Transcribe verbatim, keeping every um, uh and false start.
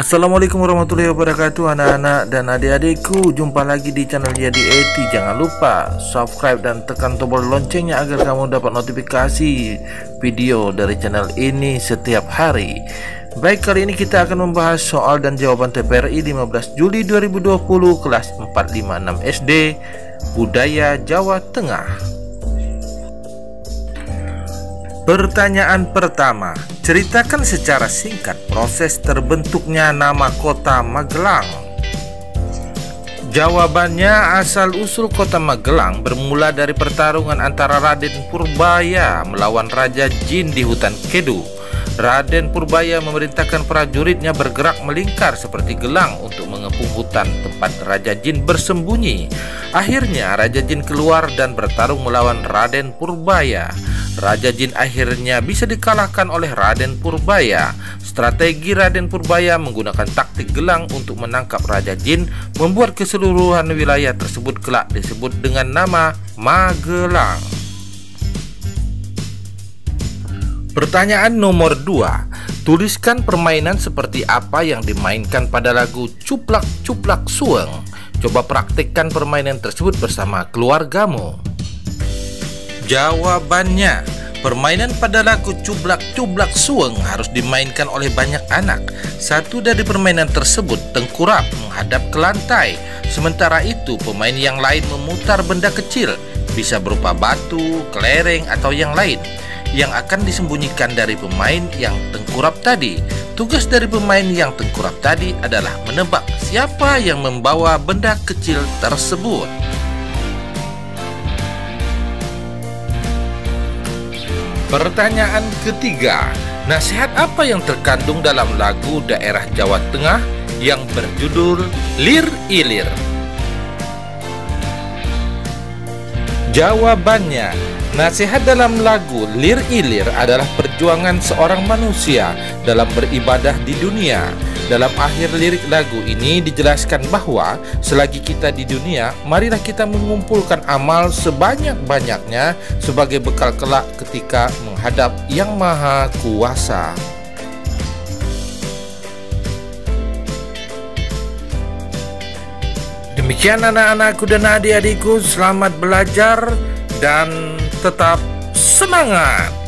Assalamualaikum warahmatullahi wabarakatuh, anak-anak dan adik-adikku. Jumpa lagi di channel Yadi I T. Jangan lupa subscribe dan tekan tombol loncengnya agar kamu dapat notifikasi video dari channel ini setiap hari. Baik, kali ini kita akan membahas soal dan jawaban T P R I lima belas Juli dua ribu dua puluh kelas empat lima enam S D Budaya Jawa Tengah. Pertanyaan pertama, ceritakan secara singkat proses terbentuknya nama kota Magelang. Jawabannya, asal-usul kota Magelang bermula dari pertarungan antara Raden Purbaya melawan Raja Jin di hutan Kedu. Raden Purbaya memerintahkan prajuritnya bergerak melingkar seperti gelang untuk mengepung hutan tempat Raja Jin bersembunyi. Akhirnya Raja Jin keluar dan bertarung melawan Raden Purbaya. Raja Jin akhirnya bisa dikalahkan oleh Raden Purbaya. Strategi Raden Purbaya menggunakan taktik gelang untuk menangkap Raja Jin membuat keseluruhan wilayah tersebut kelak disebut dengan nama Magelang. Pertanyaan nomor dua, tuliskan permainan seperti apa yang dimainkan pada lagu Cuplak Cuplak Suweng. Coba praktikkan permainan tersebut bersama keluargamu. Jawabannya, permainan pada lagu Cuplak Cuplak Suweng harus dimainkan oleh banyak anak. Satu dari permainan tersebut tengkurap menghadap ke lantai. Sementara itu pemain yang lain memutar benda kecil, bisa berupa batu, kelereng, atau yang lain, yang akan disembunyikan dari pemain yang tengkurap tadi. Tugas dari pemain yang tengkurap tadi adalah menebak siapa yang membawa benda kecil tersebut. Pertanyaan ketiga, nasihat apa yang terkandung dalam lagu daerah Jawa Tengah yang berjudul Lir Ilir? Jawabannya, nasihat dalam lagu Lir Ilir adalah perjuangan seorang manusia dalam beribadah di dunia. Dalam akhir lirik lagu ini dijelaskan bahwa selagi kita di dunia, marilah kita mengumpulkan amal sebanyak-banyaknya sebagai bekal kelak ketika menghadap Yang Maha Kuasa. Demikian anak-anakku dan adik-adikku, selamat belajar dan tetap semangat.